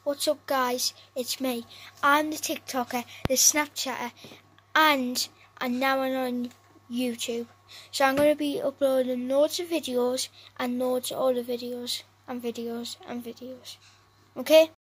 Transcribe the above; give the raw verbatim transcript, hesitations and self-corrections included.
What's up guys, it's me. I'm the TikToker, the Snapchatter, and and now I'm on YouTube. So I'm going to be uploading loads of videos and loads of other videos and videos and videos. Okay?